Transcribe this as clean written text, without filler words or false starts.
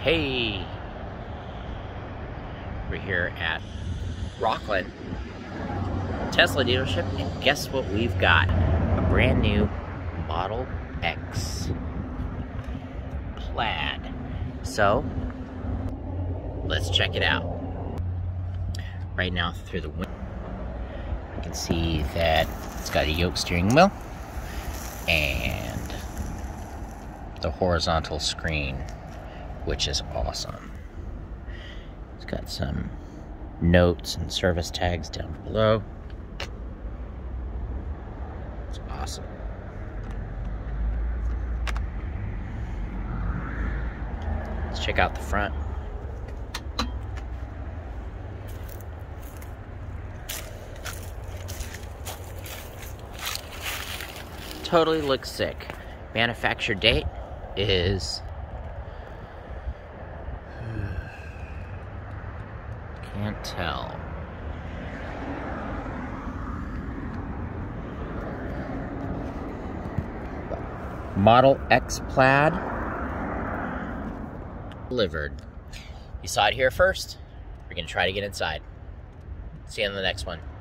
Hey, we're here at Rockland Tesla dealership, and guess what we've got? A brand new Model X Plaid. So, let's check it out. Right now, through the window, you can see that it's got a yoke steering wheel and the horizontal screen, which is awesome. It's got some notes and service tags down below. It's awesome. Let's check out the front. Totally looks sick. Manufacture date is can't tell. Model X Plaid delivered. You saw it here first. We're gonna try to get inside. See you on the next one.